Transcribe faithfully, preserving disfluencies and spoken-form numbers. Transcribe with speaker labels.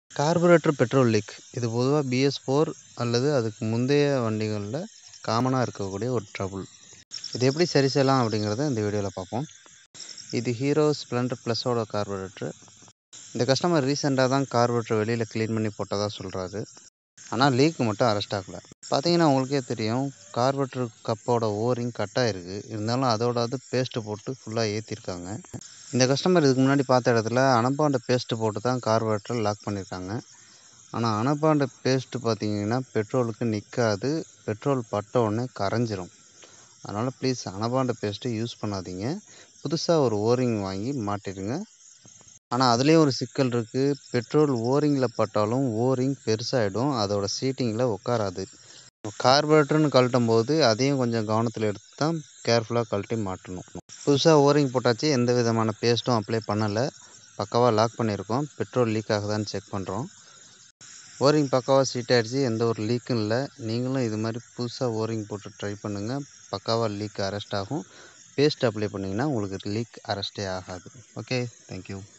Speaker 1: Carburettor petrol league இது பொதுவாக PS four அல்லது அதுக்கு முந்தைய வண்டிகளில் காமனாக இருக்கக்கூடிய ஒரு ட்ரபுள். இது எப்படி சரி செய்யலாம் அப்படிங்கிறத இந்த வீடியோவில் பார்ப்போம். இது ஹீரோ ஸ்ப்ளெண்டர் ப்ளஸோட கார்புரேட்டர். இந்த கஸ்டமர் ரீசெண்டாக தான் கார்புரேட்டர் வெளியில் க்ளீன் பண்ணி போட்டதாக சொல்கிறாரு. ஆனால் லீக் மட்டும் அரெஸ்ட் ஆகலை. பார்த்தீங்கன்னா உங்களுக்கே தெரியும், கார்புரேட்டர் கப்போட ஓரிங் கட் ஆகிருக்கு. இருந்தாலும் அதோட அது பேஸ்ட்டு போட்டு ஃபுல்லாக ஏற்றிருக்காங்க. இந்த கஸ்டமர் இதுக்கு முன்னாடி பார்த்த இடத்துல அனபாண்ட பேஸ்ட்டு போட்டு தான் கார்புரேட்டர் லாக் பண்ணியிருக்காங்க. ஆனால் அனபாண்ட பேஸ்ட்டு பார்த்தீங்கன்னா பெட்ரோலுக்கு நிற்காது, பெட்ரோல் பட்ட உடனே கரைஞ்சிரும். அதனால் ப்ளீஸ் அனபாண்ட பேஸ்ட்டு யூஸ் பண்ணாதீங்க. புதுசாக ஒரு ஓரிங் வாங்கி மாட்டிடுங்க. ஆனால் அதுலேயும் ஒரு சிக்கல் இருக்குது. பெட்ரோல் ஓரிங்கில் பட்டாலும் ஓரிங் பெருசாகிடும், அதோட சீட்டிங்கில் உட்காராது. கார்பரேட்டர்னு கழட்டும் போது அதையும் கொஞ்சம் கவனத்தில் எடுத்து தான் கேர்ஃபுல்லாக கழட்டி மாட்டணும். புதுசாக ஓரிங் போட்டாச்சு, எந்த விதமான பேஸ்ட்டும் அப்ளை பண்ணலை. பக்காவாக லாக் பண்ணியிருக்கோம். பெட்ரோல் லீக் ஆகுதான்னு செக் பண்ணுறோம். ஓரிங் பக்காவாக சீட் ஆகிடுச்சு, எந்த ஒரு லீக்கும் இல்லை. நீங்களும் இது மாதிரி புதுசாக ஓரிங் போட்டு ட்ரை பண்ணுங்கள். பக்காவாக லீக் அரெஸ்ட் ஆகும். பேஸ்ட் அப்ளை பண்ணிங்கன்னா உங்களுக்கு லீக் அரெஸ்டே ஆகாது. Okay, thank you.